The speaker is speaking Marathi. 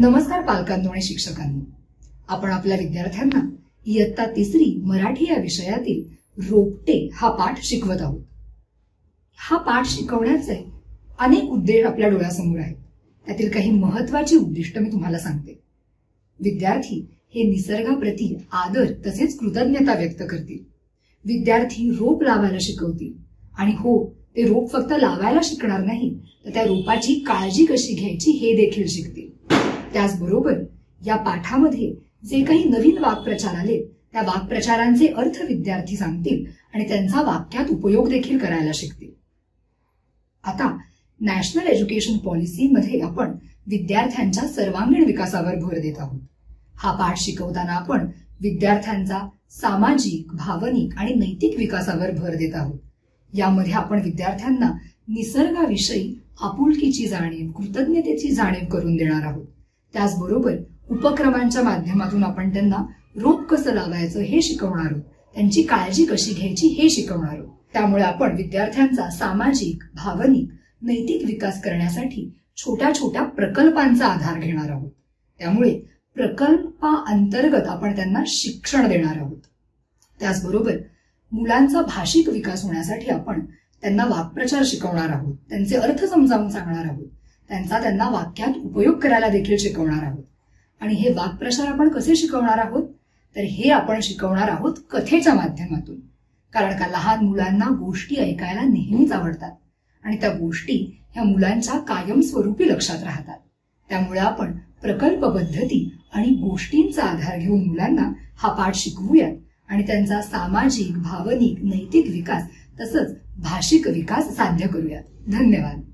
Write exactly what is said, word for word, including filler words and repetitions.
नमस्कार पालकांनो आणि शिक्षकांनो, आपण आपल्या विद्यार्थ्यांना इयत्ता तिसरी मराठी या विषयातील रोपटे हा पाठ शिकवत आहोत। हा पाठ शिकवण्याचे अनेक उद्देश आपल्या डोळ्यासमोर आहेत। त्यातील काही महत्त्वाची उद्दिष्ट मी तुम्हाला सांगते। विद्यार्थी हे निसर्गाप्रती आदर तसेच कृतज्ञता व्यक्त करतील। विद्यार्थी रोप लावायला शिकवतील आणि हो, ते रोप फक्त लावायला शिकणार नाही, तर त्या रोपाची काळजी कशी घ्यायची हे देखील शिकतील। त्याचबरोबर या पाठामध्ये जे काही नवीन वाक्प्रचार आले त्या वाक्प्रचारांचे अर्थ विद्यार्थी सांगतील आणि त्यांचा वाक्यात उपयोग देखील करायला शिकतील। आता नॅशनल एज्युकेशन पॉलिसीमध्ये आपण विद्यार्थ्यांच्या सर्वांगीण विकासावर भर देत आहोत। हा पाठ शिकवताना आपण विद्यार्थ्यांचा सामाजिक, भावनिक आणि नैतिक विकासावर भर देत आहोत। यामध्ये आपण विद्यार्थ्यांना निसर्गाविषयी आपुलकीची जाणीव, कृतज्ञतेची जाणीव करून देणार आहोत। त्याचबरोबर उपक्रमांच्या माध्यमातून आपण त्यांना रोप कसं लावायचं हे शिकवणार आहोत, त्यांची काळजी कशी घ्यायची हे शिकवणार आहोत। त्यामुळे आपण विद्यार्थ्यांचा सामाजिक, भावनिक, नैतिक विकास करण्यासाठी छोट्या छोट्या प्रकल्पांचा आधार घेणार आहोत। त्यामुळे प्रकल्पाअंतर्गत आपण त्यांना शिक्षण देणार आहोत। त्याचबरोबर मुलांचा भाषिक विकास होण्यासाठी आपण त्यांना वाक्प्रचार शिकवणार आहोत, त्यांचे अर्थ समजावून सांगणार आहोत, त्यांचा त्यांना वाक्यात उपयोग करायला देखील शिकवणार आहोत। आणि हे वाक्प्रचार आपण कसे शिकवणार आहोत, तर हे आपण शिकवणार आहोत कथेच्या माध्यमातून। कारण का लहान मुलांना गोष्टी ऐकायला नेहमीच आवडतात आणि त्या गोष्टी ह्या मुलांच्या कायमस्वरूपी लक्षात राहतात। त्यामुळे आपण प्रकल्प पद्धती आणि गोष्टींचा आधार घेऊन मुलांना हा पाठ शिकवूयात आणि त्यांचा सामाजिक, भावनिक, नैतिक विकास तसंच भाषिक विकास साध्य करूयात। धन्यवाद।